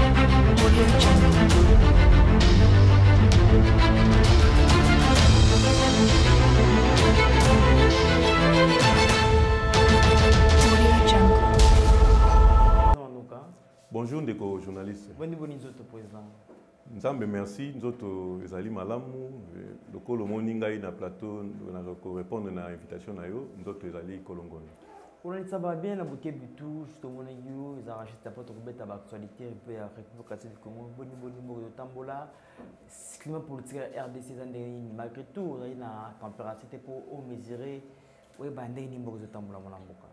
Bonjour, ndeko journaliste. Bonjour, président. Nzambe merci, nzoto ezali malamu, lokolo moninga na plateau na répondre na invitation na yo, nzoto ezali kolongoni. On ça va bien, la bouquet du tout, justement, ils arrachent ta porte pour mettre l'actualité, et puis la République du Congo, bon de Tambola, climat politique RDC, malgré tout, il y a une température pour mesurer, oui, bandé ni mboka de Tambola mon amboka.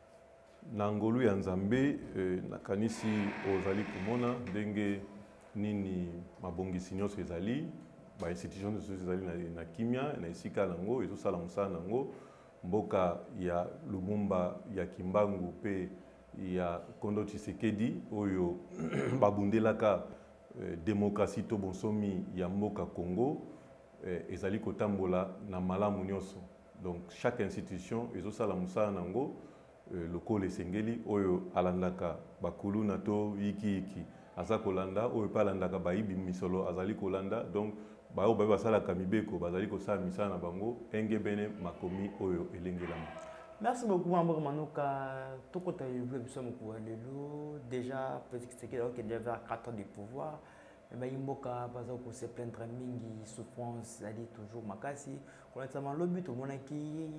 Na ngolu ya Nzambe, nakanisi ozali komona ndenge nini mabongisi nyonso ezali, ba institution nyonso ezali na kimia, na esika nango, ezosala mosala nango. Mboka ya Lumumba ya Kimbangu pe ya Kondo Tshisekedi oyo babundelaka démocratie to bonsomi ya mboka Congo ezali kotambola na malamu nyonso. Donc chaque institution ezosala mosala nango lokolo esengeli oyo alandaka bakulu na to yiki aza kolanda oyo pa alandaka bayibi misolo azali kolanda. Donc bao ba basala kamibeko bazali ko sala misala na bango engebene makomi oyo elengelama. Merci beaucoup Mambo Manuka. Tout côté le biso moko lelo déjà peut-être que c'est déjà vers 4 ans de pouvoir mais imboka baza ko se plaindre mingi souffrance ali toujours makasi honnêtement lobby tout monde qui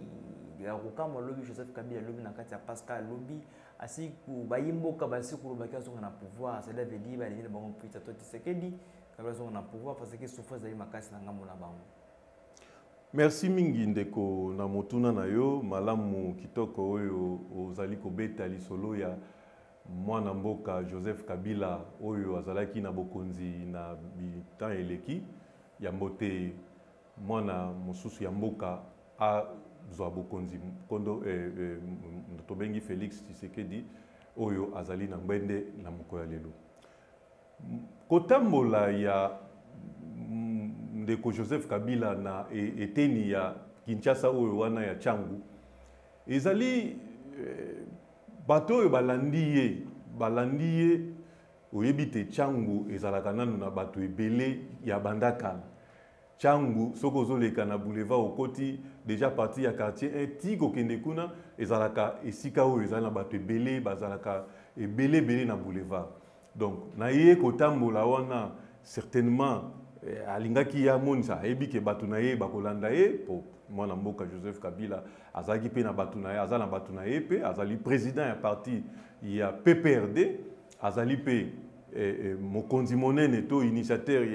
ya kokamba lobby Joseph Kabila lobby na kati ya Pascal lobby asi ku ba imboka basi ku lobaka zonga na pouvoir c'est là veut dire ba les bango pita to Tshisekedi on a pouvoir parce que souffrance d'aller makasi na ngambo na bango. Merci mingi ndeko na motuna na yo malamu kitoko oyo ozali kobeta lisolo ya mwana mboka Joseph Kabila oyo azalaki na bokonzi na bitan eleki ya mbote mwana mosusu ya mboka a zwa bokonzi kondo tobengi Félix Tshisekedi oyo azali na mbende na mokoya lelo. Kotambola ya ndeko Joseph Kabila na eteni ya Kinshasa oyo wana ya Changu ezali bato oyo balandi ye oyebite Changu ezalaka nanu na bato ebele ya bandaka. Changu soko ozoleka na boulevard okoti déjà parti ya quartier 1 tiko kende kuna ezalaka esika oyo ezala na bato ebele bazalaka ebele na boulevard. Donc na ye kotambola wana certainement alingaki ya monisa ebi ke batu na ye bakolanda ye po mwana mboka Joseph Kabila azaki pe na batu na ye azana batu na ye pe azali président ya parti ya PPRD azali pe mokonzi monene to initiateur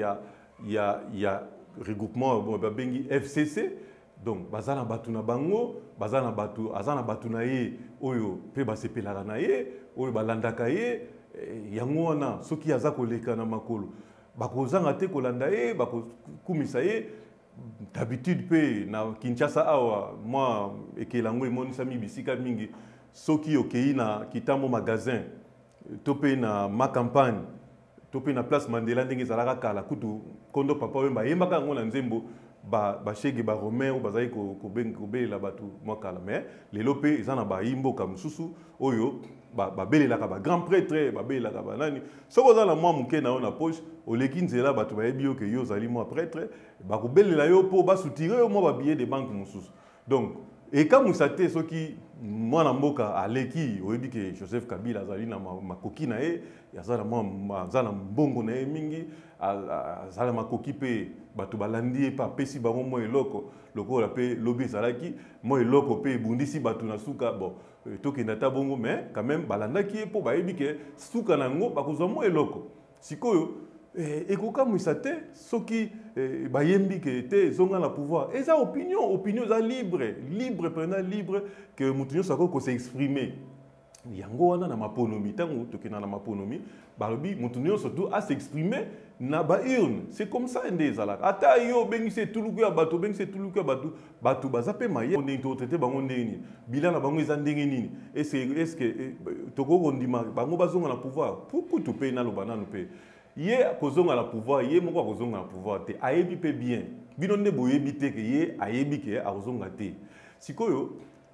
ya regroupement babengi FCC. Donc bazana batu na bango bazana batu azana batu na ye oyo pe basepelaka na ye oyo balandaka ye yango wana soki aza koleka na makolo bakozanga te kolanda ye bakokumisa ye d'habitude pe na Kinshasa awa moi ekelango emonisami bisika mingi soki okei na kitambo magasin to pe na ma campagne to pe na place Mandela ndenge ezalaka kala kutu kondo papa wemba yembaka yango na nzembo ba shege ba romain ou bazali kobelela batu mwakala mais lelo pe ezana ba imboka mususu oyo ba belelaka ba grand prêtre ba belelaka ba nani soko za la mwa muke na ona poche oleki nzela batu ba yebi yo ke yo zali mwa prêtre ba ko belela yo po ba soutirer yo mwa ba billet de banque mususu. Donc eka musate soki mwana mboka aleki oyebi ke Joseph Kabila azali na makoki na ye yazala mwa azala mbongo na ye mingi azala makoki pe batu balandi ye pa pesi bango mwa eloko lokola pe lobi ezalaki mwa eloko pe bundisi batu na suka bon tokenda ta bongo mais quand même balandaki ye po bayebi ke suka nango bakozwa mwa eloko sikoyo ekokamwisa te soki bayembi ke te zonga na pouvoir eza opinion eza libre prenant libre que mutu nyonso akoki s'exprimer yango wana na maponomi ntango tokenda na maponomi balobi mutu nyonso tu a s'exprimer na ba urne c'est comme ça nde ezalaka ata yo bengisi etuluku ya bato bato baza pe maye ndenge totraite bango ndenge nini bilan na bango eza ndenge nini est-ce que tokokondima bango bazonga na pouvoir pukutu pe naloba nanu pe ye kozonga la pouvoir ye moko akozonga la pouvoir te ayebi pe bien bino nde boyebi te ke ye ayebi ke akozonga te sikoyo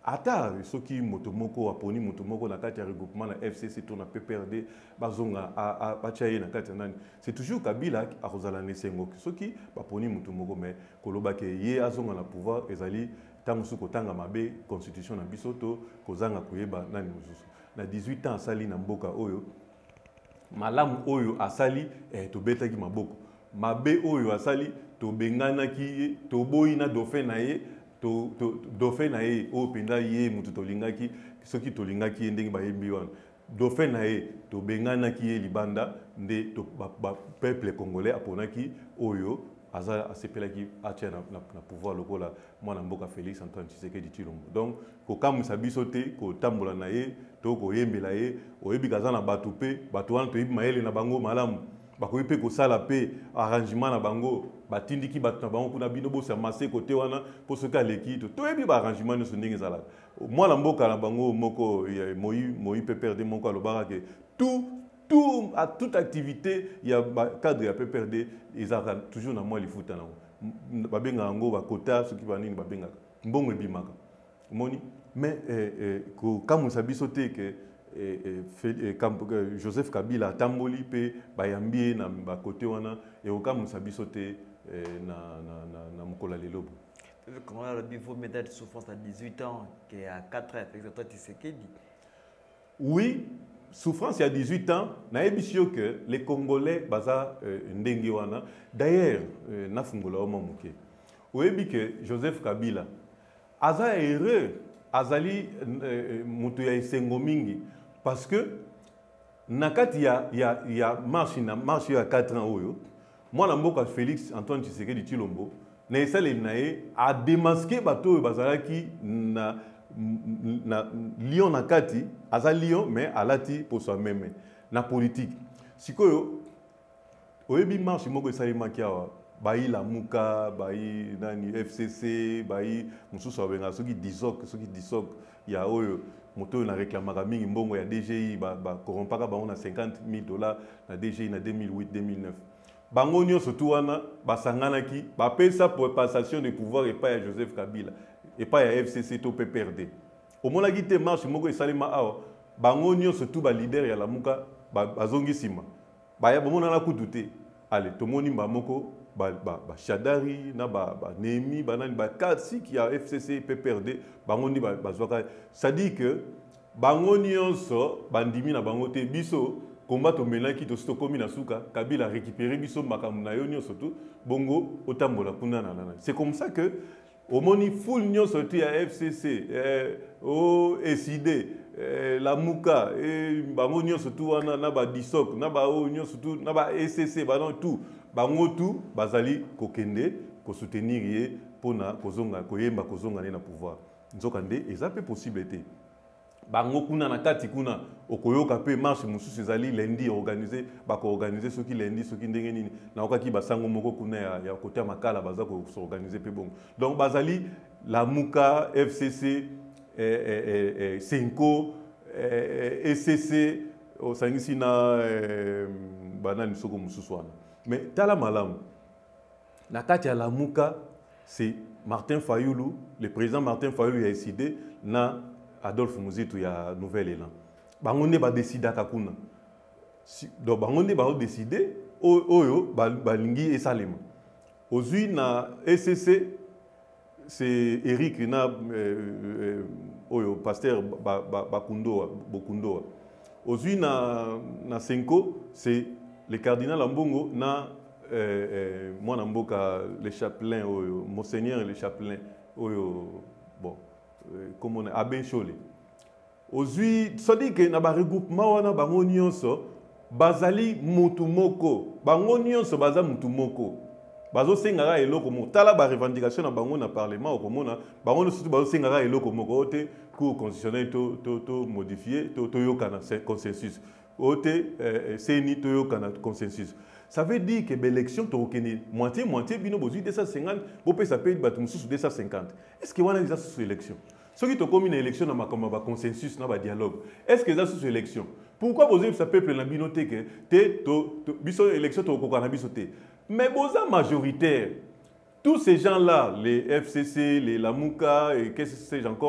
ata soki moto moko aponi moto moko na kati ya regroupement na FCC to na PPRD bazonga batia ye na kati ya nani, c'est toujours Kabila akozala na esengo soki baponi moto moko mais koloba ke ye azonga na pouvoir ezali tango suko tanga mabe constitution na biso to kozanga koyeba nani mosusu na 18 ans asali na mboka oyo malamu oyo asali tobetaki maboko mabe oyo asali tobenganaki toboyi na dauphin na ye dauphin na ye oyo mpenza ye mutu tolingaki soki tolingaki ye ndenge bayembi wana dauphin na ye tobenganaki ye libanda nde peuple congolais aponaki oyo aza asepelaki atia na pouvoir lokola mwana mboka Félix Antoine Tshisekedi Tshilombo. Donc kokamwisa biso te kotambola na ye to koyembela ye oyebi kaza na bato pe bato wana toyebi mayele na bango malamu bakoyi pe kosala pe arrangement na bango batindiki bato na bango kuna bino bosa mase kote wana po soki aleki toyebi ba arrangement nyonso ndenge ezalaka mwana mboka na bango moko moi PPRD moko alobaka ke à toute activité il y a cadre ya PPRD ezalaka toujours na mwa lifuta nango babengaka yango bakota soki banini babengaka mbongo ebimaka omoni mais kokamwisa biso te ke Joseph Kabila atamboli pe bayambi ye na bakote wana ekokamwisa biso te na mokolo lelo. Quand on a le niveau médaille de souffrance à 18 ans, qui est à 4 ans, exactement, tu sais qu'il dit. Oui, souffrance il y a 18 ans, na ebisio que les Congolais baza ndenge wana. D'ailleurs, na fungola o mamuke. Oyebi que Joseph Kabila aza heureux, azali mutu ya esengo mingi parce que nakati ya marche ya 4 ans oyo. Moi na mboka Félix Antoine Tshisekedi Tshilombo na esale na ye a démasqué bato bazalaki na Lyon na kati aza Lyon mais alati pour soi-même na politique sikoyo oyebi marche moko esalemaki awa bayi Lamuka bayi nani FCC bayi mususu abenga soki disok ya oyo moto na réclamaka mingi mbongo ya DGI ba corrompaka bango na $50,000 na DGI na 2008-2009 bango nyonso tu wana basanganaki bapesa pour passation de pouvoir epai ya Joseph Kabila epai ya FCC to PPRD omonaki te marche moko esalema awa bango nyonso tu ba leader ya Lamuka bazongi nsima baya bamonana kutu te ale tomoni bamoko Shadari na Nehemi banani ba 4 ya FCC PPRD bango ni bazwaka ça dit que bango nyonso bandimi na bango te biso combat to menaki to sto komi na suka Kabila récupérer biso makambo na yo nyonso tu bongo otambola kuna na c'est comme ça que omoni full nyonso tu ya FCC o SID Lamuka bango nyonso tu wana na ba disok na ba o nyonso tu na ba SCC ba non tout bango tu bazali kokende ko soutenir ye pona kozonga koyemba kozonga na pouvoir nzokande ezape possibilité bango kuna na kati kuna okoyoka pe marche mususu ezali lundi organiser bako organiser soki lundi soki ndenge nini na okaki basango moko kuna ya côté makala baza ko organiser pe bongo donc bazali Lamuka FCC Senko SCC osangisi na banani soko mususu wana mais tala malamu na kati ya Lamuka c'est Martin Fayulu le président Martin Fayulu a décidé na Adolphe Muzitu ya Nouvel Élan. Bangonde ba décida kakuna. Donc bangonde ba décider oyo balingi esalema. Ozui na SCC c'est Eric na oyo pasteur Bokundo. Ozui na Senko c'est le cardinal Ambongo na mwana mboka le chapelain oyo monseigneur le chapelain oyo bon comme on a Abbé Cholé. Aujourd'hui, ça dit que na ba regroupement wana bango nyonso bazali mutu moko. Bango nyonso baza mutu moko. Bazo sengara eloko moko. Tala ba revendication na bango na parlement okomona bango surtout bazo sengara eloko moko ote cour constitutionnel to modifier to yokana consensus. Ote seni to yokana consensus. Ça veut dire que l'élection tokeni moitié bino bozu 250 bopé ça paye batum sous 250. Est-ce que wana déjà sous élection? Ce qui to comme une élection na makamba ba consensus na ba dialogue. Est-ce que ça sous élection? Pourquoi bozu ça peuple na bino te que te biso élection to kokana biso te. Mais boza majoritaire. Tous ces gens-là, les FCC, les Lamuka et qu'est-ce que c'est encore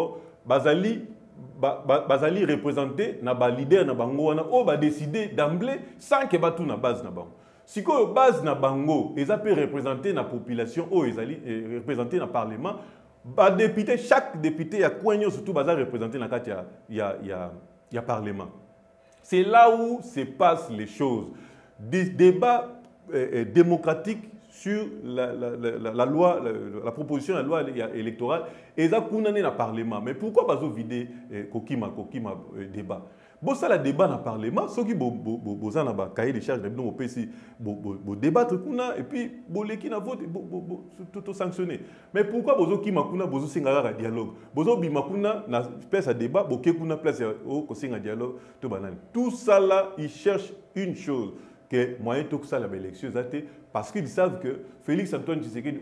bazali représenté na ba leader na bango wana o ba décider d'emblée sans que batu na base na bango. Si ko base na bango eza peut représenter na population o ezali représenter na parlement ba député chaque député ya kwenyo surtout baza représenter na kati ya parlement. C'est là où se passent les choses. Des débats démocratiques sur la loi, la proposition de la loi électorale, et ça dans le Parlement. Mais pourquoi pas vider Kokima débat? Bon, ça, le débat dans le Parlement, ceux qui ont cahier de charges, ils débattre, et puis, ils vote, tout sanctionner. Mais pourquoi vous avez un dialogue? Vous avez un place de débat, vous avez une place de dialogue. Tout ça, là, ils cherchent une chose, que moyen tout ça, l'élection, parce qu'ils savent que Félix Antoine Tshisekedi,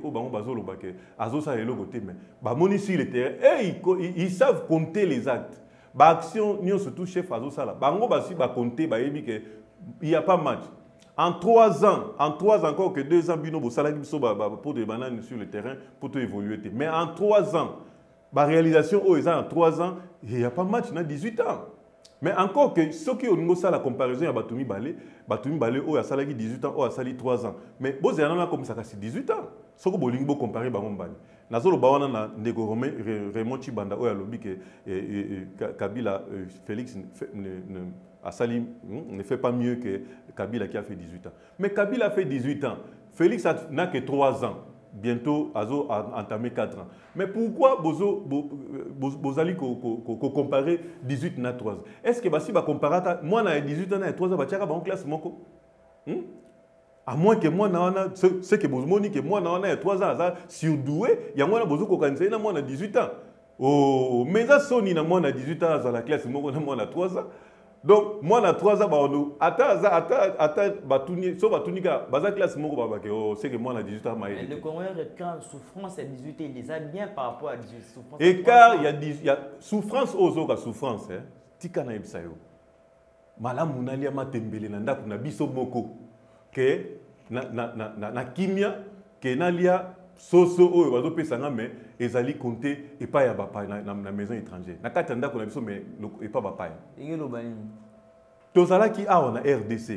sur le terrain, et ils savent compter les actes. L'action, nous surtout chef Azosala. Bango basi ba compter ba yebi que il y a pas match. En 3 ans encore que 2 ans bino bosala biso pour des bananes sur le terrain pour tout évoluer. Mais en 3 ans, la réalisation en 3 ans, il n'y a pas match dans 18 ans. Mais encore que ceux qui ont la comparaison à Batoumi Balé oh a salagi 18 ans, oh a sali 3 ans. Mais bon c'est comme ça c'est 18 ans. Ce que bolingo comparer Bangom Balé. Nazolo bawana na ndeko Raymond Chibanda oh a lobby que Kabila Félix ne fait pas mieux que Kabila qui a fait 18 ans. Mais Kabila a fait 18 ans. Félix n'a que 3 ans. Bientôt, Azo a entamé 4 ans. Mais pourquoi vous allez comparer 18 à 3 ans? Est-ce que si vous comparez moi, à 18 ans et 3 ans, vous avez en classe à moins que moi, ce que vous avez que moi, à 3 ans, surdoué, il y a moi, vous avez moi, à 18 ans. Oh, mais ça, Sony, moi, à 18 ans, à la classe, moi, à 3 ans. Donc, moi, à 3 ans, c'est que moi, à 18 ans, le Congolais réclame souffrance à 18 ans, il les a bien par rapport à 18 souffrance. Et car il y a souffrance aux autres, souffrance, tika na ebsayo. Malamu nalia matembele na ndaku na biso moko que na kimia que nalia soso oyo bazo pesanga mais ezali compter et pas ya bapa na maison étrangère. Na kati ndako na biso mais et pas bapa. Ingelo bani. Tozala ki a na RDC.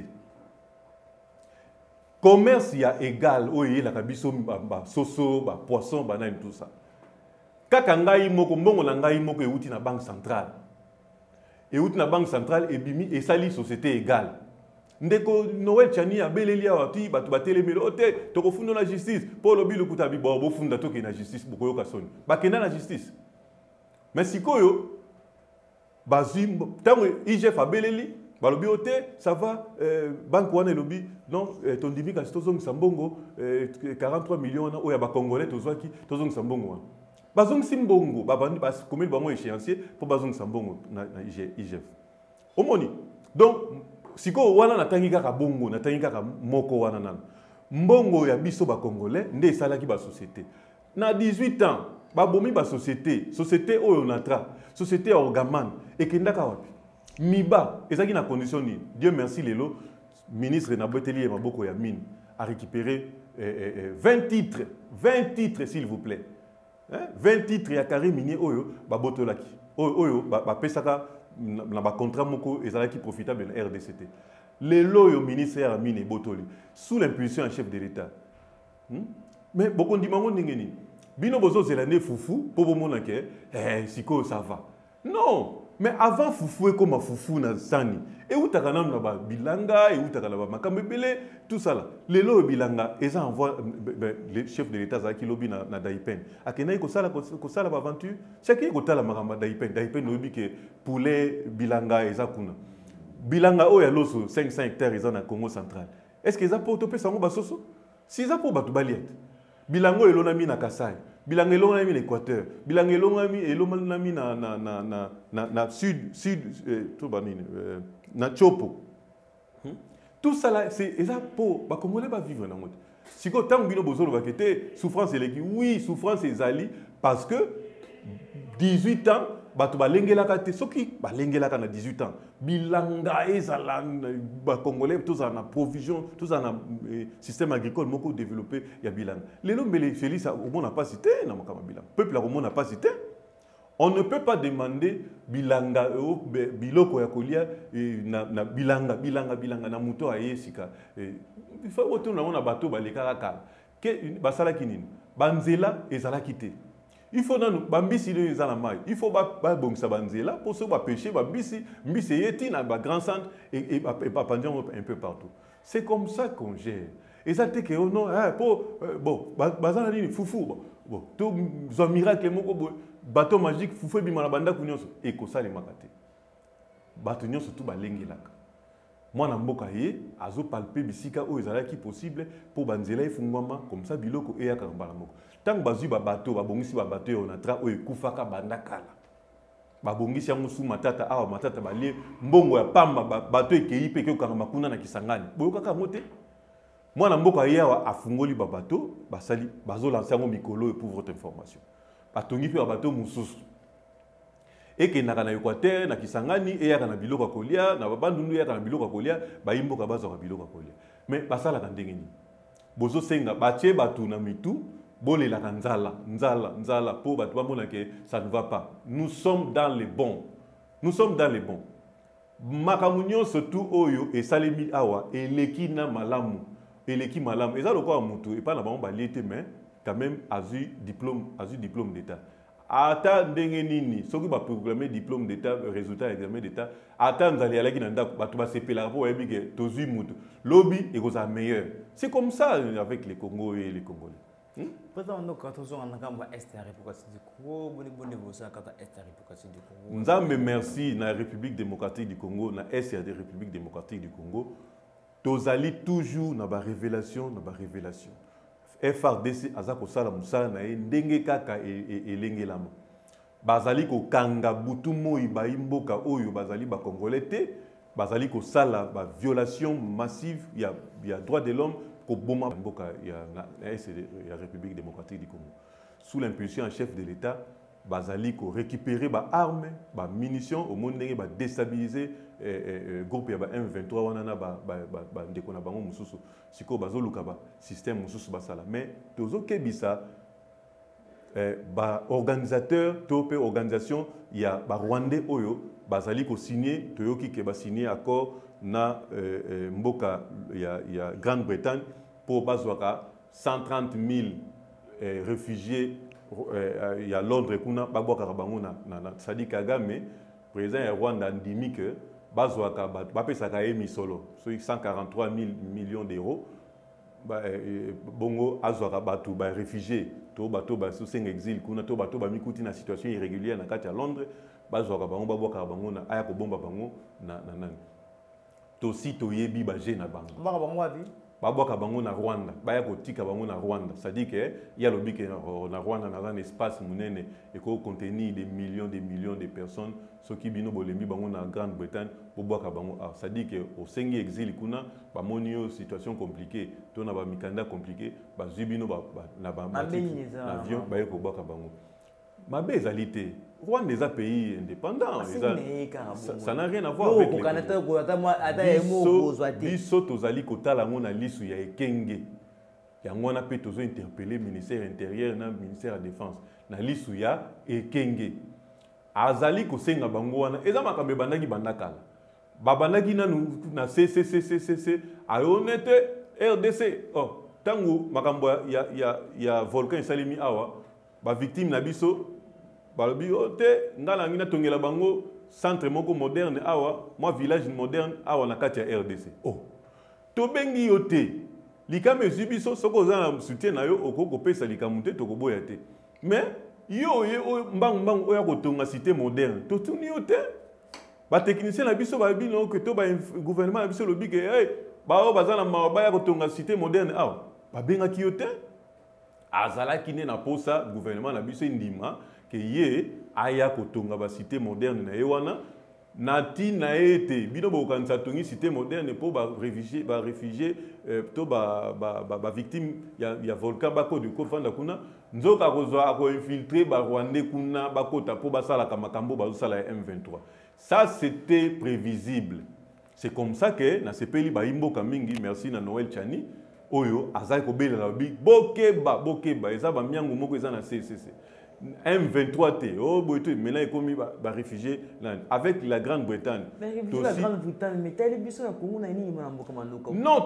Commerce ya égal oyo la biso ba soso ba poisson banane tout ça. Kaka ngai moko mbongo na ngai moko euti na banque centrale. Euti na banque centrale et bimi et sali société égale. Ndeko Noël Chani a beleli awati batu batelemelo ote tokofunda la justice pour lobi lokuta bi bo funda toke na justice bokoyo kasoni. Ba kenda na justice. Mais sikoyo bazi tango IGF a beleli balobi ote ça va banque wana lobi non ton divika tozong sambongo 43 millions na oya ba congolais tozwaki tozong sambongo. Bazong simbongo babandi bas combien bango échéancier pour bazong sambongo na IGF. Omoni. Donc siko wana natangi kaka bongo natangi kaka moko wana nana. Mbongo ya biso ba congolais nde salaki ba société. Na 18 ans babomi ba société oyo natra, société Orgaman et kendaka wapi. Miba ezaki na condition ni. Dieu merci lelo ministre na Boteli et Maboko ya mine a récupéré 20 titres s'il vous plaît. 20 titres ya carré minier oyo ba botolaki. Oyo ba pesaka na ba contrat moko ezalaki profitable na RDCT. Lelo yo ministre ya mine botoli sous l'impulsion en chef de l'État. Mais beaucoup dimango ndingeni. Bino bozo zelane foufou pour bomona ke siko ça va. Non. Mais avant foufou et comme foufou na sani et où takanam na ba bilanga et où takana ba makambebele tout ça là lelo bilanga et ça envoie le chef de l'état zaki lobi na Daipen akena ko sala ba aventure chacun ko tala makamba Daipen lobi ke poulet bilanga et ça kuna bilanga o ya loso 500 hectares ils na Congo central est-ce que ça pour topé sango basoso si ça pour batu baliet bilango elona mi na Kasai bilango elona mi na Équateur bilango elona mi na sud tout banine na Chopo tout ça là c'est ça pour ba congolais ba vivre na mode siko tant bino bozolo ba kete souffrance eleki oui souffrance ezali parce que 18 ans batu balengelaka te soki balengelaka na 18 ans bilanga ezala ba congolais tous en provision tous en système agricole moko développé ya bilanga lelo mbele Félix au monde n'a pas cité na makama bilanga peuple au monde n'a pas cité On ne peut pas demander bilanga biloko ya kolia na bilanga na muto ayesika. Il faut retourner na bateau baleka kala. Que basala kinini. Banzela ezala kité. Il faut dans bambisi de ezala mai. Il faut ba bongisa banzela pour se ba pêcher bambisi mbisi yeti na ba grand centre et pas un peu partout. C'est comme ça qu'on gère. Et ça te que non bon bazala nini fufu bon tout zo miracle moko bateau magique fufu bimana banda kunyonso et ko sale makate. Bateau nyonso tout balengelaka. Moi na mboka ye azo palper bisika o ezala ki possible pour banzela efungwama comme ça biloko eyaka mbala moko. Tant bazui ba bateau babongisi ba bateau on a tra o ekufaka banda kala. Babongisi yango su matata awa matata balie mbongo ya pamba bateau ekei pe ke kanga makuna na Kisangani. Boyoka mote. Moi na mboka ye awa afungoli ba bateau basali bazo lancer yango mikolo pour votre information. Batongi pe ba bateau mususu. Et que na Équateur, na Kisangani, et ya na biloko kolia, na babandundu ya na biloko kolia, ba imboka bazo ka biloko kolia. Mais basala ka ndenge ni. Bozo senga batie batu na mitu, bolé la nzala pour batu bamona que ça ne va pas. Nous sommes dans les bons. Nous sommes dans les bons. Makamunyo surtout oyo et salemi awa et leki na malamu. Et leki malamu. Et ça le quoi mutu et pas na ba liete mais quand même a eu diplôme d'état. Ata ndenge nini soki ba programmer diplôme d'état résultat examen d'état ata nzali alaki na ndako batu ba sepela po yebi ke tozui mutu lobby et koza meilleur. C'est comme ça avec les Congo et les Congolais. Président donc quand on a ngamba est la République du Congo bonne évolution quand est la République du Congo. Nzambe merci na République démocratique du Congo na est la République démocratique du Congo. Tozali toujours na ba révélation. FRDC azako sala musala na ndenge kaka elengelama bazali ko kanga butu moi ba imboka oyo bazali ba congolais te bazali ko sala ba violation massive ya droit de l'homme ko boma mboka ya République démocratique du Congo sous l'impulsion en chef de l'État bazali ko récupérer ba armes ba munitions au monde ndenge ba déstabiliser groupe ya ba M23 wana na ba ndeko na bango mususu siko bazoluka ba système mususu basala mais tozo kebisa ba organisateur to pe organisation ya ba Rwandais oyo bazali ko signer toyoki ke ba signer accord na mboka ya Grande-Bretagne pour bazwaka 130 000 réfugiés il y a Londres kuna babwaka bango na Sadi Kagame président ya Rwanda ndimi que bazwaka bapesaka emi solo so 143 000 millions d'euros bongo azwaka batu ba réfugiés to bato ba sous exil kuna to bato ba mikuti na situation irrégulière na kati ya Londres bazwaka bango babwaka bango na aya ko bomba bango na nani to si to yebi ba je na bango bango abi babwaka bango na Rwanda baya kotika bango na Rwanda c'est-à-dire que ya lobike na Rwanda na un espace munene et ko contenir des millions de personnes ce qui bino bolembi bango na Grande-Bretagne bobwaka bango c'est-à-dire que au sengi exil kuna ba monio situation compliquée to na ba mikanda compliqué ba zibino na ba avion ba ko bwaka bango mabe ezalité Rwanda est un pays indépendant. Ça n'a rien à voir avec les Congo. Biso tozali kotala ngona lisu ya ekenge. Yango na pe tozo interpeller ministère intérieur na ministère de la défense. Na lisu ya ekenge. Azali ko senga bango wana eza makambe bandaki bandakala. Babandaki na CCCCC ayonete RDC. Oh, tango makambo ya volcan salimi awa ba victime na biso balobi ote ngala ngina tongela bango centre moko moderne awa moi village moderne awa na kati ya RDC. Oh to bengi yote likame zibiso soko za na soutien na yo okoko pesa likamute to koboya te mais yo mbang oya kotonga cité moderne to tuni yote ba technicien na biso ba bino que to ba gouvernement na biso lobi ke hey ba o bazana maba ya kotonga cité moderne awa ba benga ki yote azala kine na posa gouvernement na biso ndima que ye aya kotonga ba cité moderne na yewana nati na ete bino bokanisa tongi cité moderne pour ba réfugié to ba victime ya volcan bako de kofanda kuna nzoka kozwa ko infiltrer ba Rwandais kuna bakota pour basala kamakambo bazosala M23. Ça c'était prévisible. C'est comme ça que na sepeli ba imboka mingi merci na Noël Chani oyo azali ko belela bi bokeba eza ba miango moko eza na CCC. M23 T. Oh, maintenant, il commis des réfugiés avec la Grande-Bretagne. Mais la Grande-Bretagne, mais tel est le Congo, non,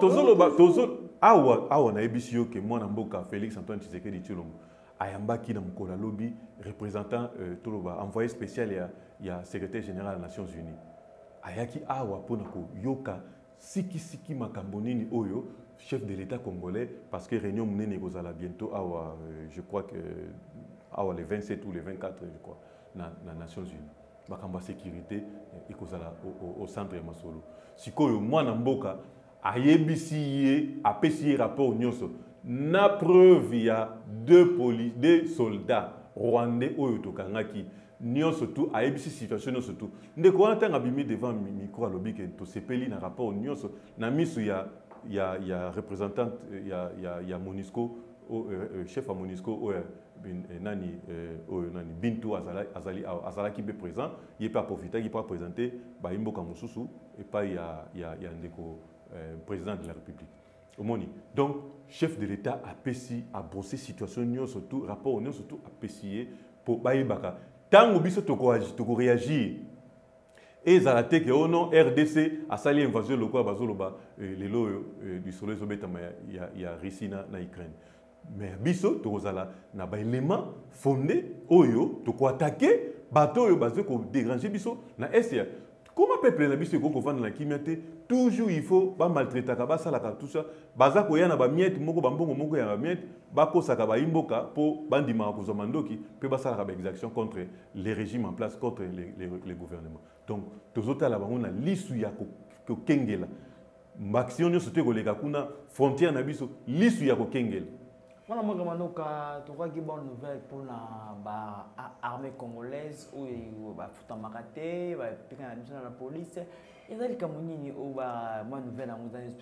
on a ébissé que moi, Félix Antoine Tshisekedi Tshilombo, Ayamba qui dans le lobby, représentant envoyé spécial, il y a secrétaire général des Nations Unies. Ayaki Awa Ponako, Yoka, Siki Makambonini Oyo, chef de l'État congolais, parce que réunion menée bientôt, je crois que les 27 ou les 24, je crois, dans les Nations Unies. Makamba sécurité au centre de Masolo. Si moi Namboka ayebisi apesi rapport nyonso na preuve il y a deux soldats rwandais oyo tokangaki nyonso tout ayebisi situation nyonso tout ndeko wana tanga bimi devant micro alobi ke to sepeli na rapport nyonso na misu ya représentante ya MONUSCO chef à MONUSCO nani Bintou azalaki be présent il pas profiter il pas présenter ba imboka mususu et pas il y a ndeko président de la République omoni donc chef de l'État a pessi a brossé situation nyonso surtout rapport nyonso surtout a pessier pour ba ibaka tango biso toko réagir et zalate que non RDC a sali invasion lokwa bazoloba lelo du soleil zobetama ya Russie na Ukraine. Mais biso tozala na ba élément fondé oyo to ko attaquer bateau oyo bazo ko déranger biso na SR. Comment peuple na biso ko vendre na kimiate toujours il faut ba maltraiter ka ba sala ka tout ça baza ko yana ba miette moko ba mbongo moko ya ba miette ba ko saka ba imboka po bandima ko zomandoki pe ba sala ka ba exaction contre les régimes en place contre les gouvernements. Donc tozota la bango na lisu ya ko kengela maximum nyoso te ko leka kuna frontière na biso lisu ya ko kengela. Voilà, moi, tu vois qu'il y a une bonne nouvelle pour l'armée congolaise où il va foutre un marathé, il va piquer la police. Il y a des bonnes nouvelles.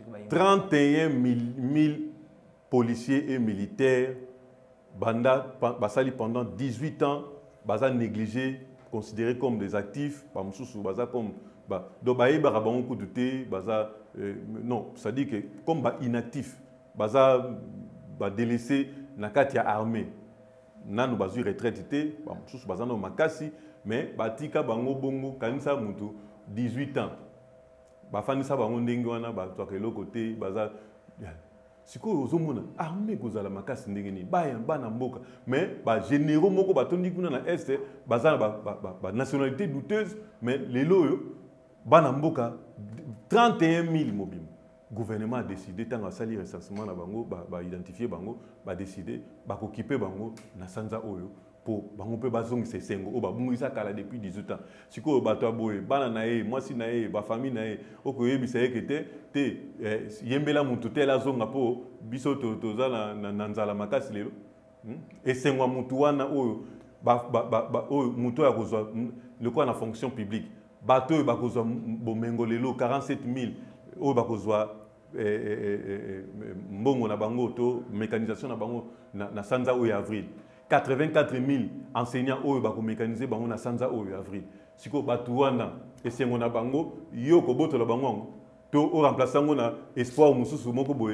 31 000 policiers et militaires pendant 18 ans, négligés, considérés comme des actifs, non, ça dit que comme inactifs, délaissé na kati ya armée nanu bazu retraité ba mususu bazana makasi mais batika bango bongo kanisa mutu 18 ans ba fanisa bango ndenge wana ba toka eloko te baza siko ozomona armée kozala makasi ndenge ni bana mboka mais ba généraux moko batondi kuna na est bazana ba nationalité douteuse mais lelo yo bana mboka 31 000 mobile. Le gouvernement a décidé, tant que sali recensement na bango, identifier bango, décider, occuper bango na sanza oyo pour bango pe bazong se sengo o ba bungisa kala depuis 18 ans. Siko bato aboye bana na ye, mwasi na ye, ba famille na ye, okoye bisa yeke te yembela mutu te la zonga po biso toza na nzala makasi lelo. Esengo mutu wana oyo oyo mutu ya kozwa le quoi na fonction publique. Bato ba kozwa bomengo lelo 47 000 oyo ba kozwa mbongo na bango to mécanisation na bango na sanza oyo avril 84 000 enseignants oyo ba ko mécaniser bango na sanza oyo avril siko batu wana esengo na bango yo ko boto la bango to o remplaçant ngo na espoir mususu moko boye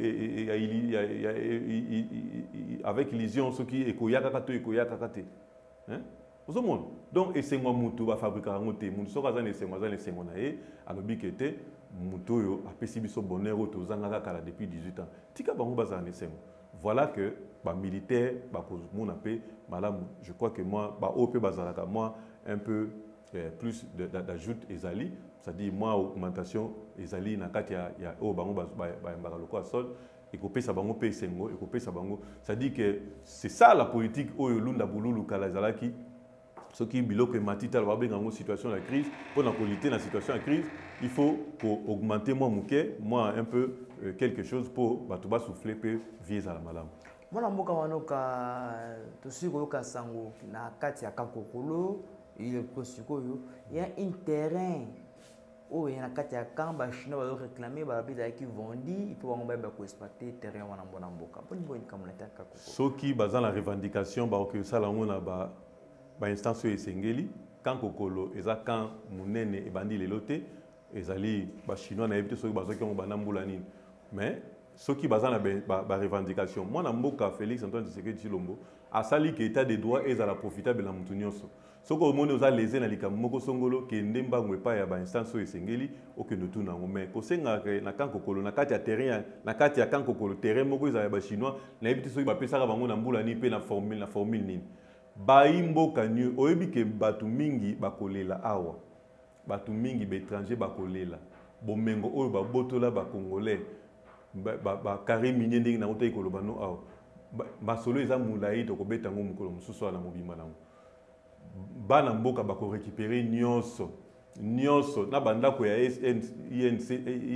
avec illusion ce qui ekoyaka ka to ekoyaka ka te hein au monde donc esengo mutu ba fabriquer ngo te mutu so kaza na esengo na ye alobi kete Mutoyo a pesi biso bonheur tozanga kala depuis 18 ans. Tika bango bazana nesengo. Voilà que ba militaire ba kozmona pe malamu. Je crois que moi ba OP bazalaka moi un peu plus d'ajoute ezali, c'est-à-dire moi augmentation ezali na kati ya o bango ba mbaka loko sol et ko pesa bango pe sengo et ko pesa bango. C'est-à-dire que c'est ça la politique oyo lunda bululu kala zalaki. Ce qui biloko et matita la situation de crise pour la lutter dans la situation de crise il faut augmenter moi un peu quelque chose pour batuba souffler peu vieux à la madame moi mboka wanoka to siko yoka sango na kati ya kakokolo il y a un terrain où il y a kati ya kamba chinois va réclamer ba bida qui vendi il faut on ba ko exploiter terrain wana mbona mboka pour ni comme la kakokolo ceux qui basent la revendication ba que ça la on ba instance esengeli quand kokolo eza quand munene ebandi lelote ezali ba chinois na ebite soki bazoki ngo banambula nini mais soki baza na ba revendication moi na mboka Félix Antoine Tshisekedi Tshilombo asali que état de droit ezala profitable na mutu nyonso soko omoni oza lese na likambo moko songolo kende mbango epai ya bainstance oyo esengeli okende otuna yango me kosengaka na kankokolo na kati ya terrain na kati ya kankokolo terrain moko ezala ya bachinois nayebi te soki bapesaka bango na mbula nini mpe na formule nini bayimboka nio oyebi ke bato mingi bakolela awa bato mingi baétranger bakolela bomengo oyo babotola bakongolais bakare minye ndenge nango te koloba no awa masolo eza molai tokobeta yango mokolo mosusu wana mobimba nango bana mboka bakorécupere nyonso na bandako ya INC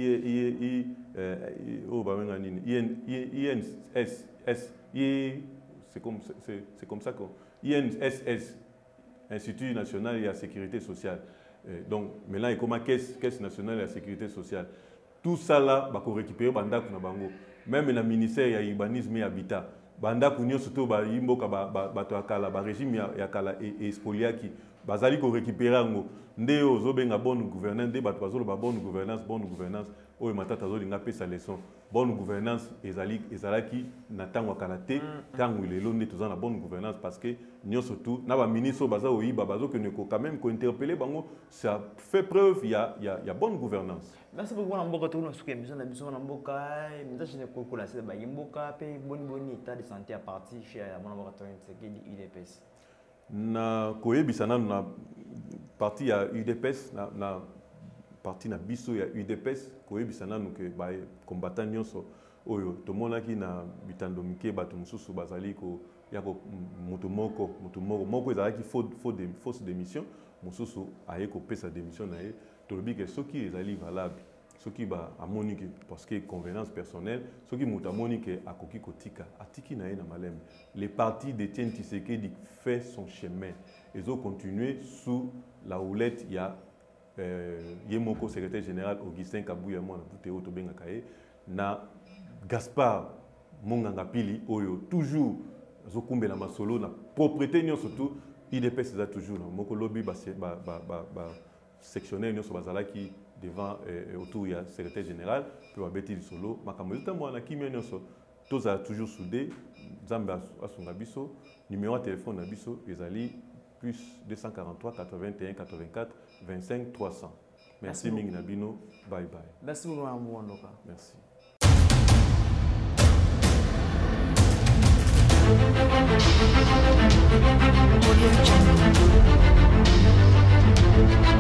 oyo bamenga nini INSS c'est comme ça que INSS Institut National de la Sécurité Sociale donc maintenant il comme caisse nationale de la Sécurité Sociale tout ça là bakorécupere bandako na bango même na ministère ya urbanisme et habitat bandako nyonso to bayimboka bato akala ba régime ya kala espoliaki bazali ko récupérer yango nde ozobenga bonne gouvernance nde bato bazoloba bonne gouvernance oyo matata azolinga pesa leçon bonne gouvernance ezalaki na ntango akala te ntango lelo nde toza na bonne gouvernance parce que nyonso tu na baministre baza oyiba bazokende quand même kointerpeller bango ça fait preuve il y a bonne gouvernance. Merci beaucoup na mboka tokuna suka émission na biso na mboka message ne kokola se ba yimboka pe boni état de santé à partir chez ya mwana mboka Tshisekedi UDPS na koyebisa nanu na parti ya UDPS na parti na biso ya UDPS koyebisa nanu ke ba combattant nyonso oyo tomonaki na bitando mike bato mosusu bazali ko yako mutu moko ezalaki fausse démission mosusu aye kopesa démission na ye tolobi ke soki ezali valable soki ba amoni ke parce que convenance personnelle soki mutu amoni ke akoki kotika atiki na ye na malem les partis de Etienne Tshisekedi fait son chemin ils ont continué sous la houlette ya Yemoko secrétaire général Augustin Kabuya mwana Buteo tobengaka ye na Gaspard Monganga Pili oyo toujours zokumbela masolo na propriété nyonso surtout IDPS eza toujours na moko lobby ba sectionnaire nyonso bazalaki devant autour ya secrétaire général pe babeti solo makambo etambo na kimia nyonso toza toujours soudé Nzambe asunga biso numéro de téléphone na biso ezali plus 243 81 84 25 300. Merci mingi na bino, bye bye. Merci beaucoup Mwandoka. Merci. Audio Jungle.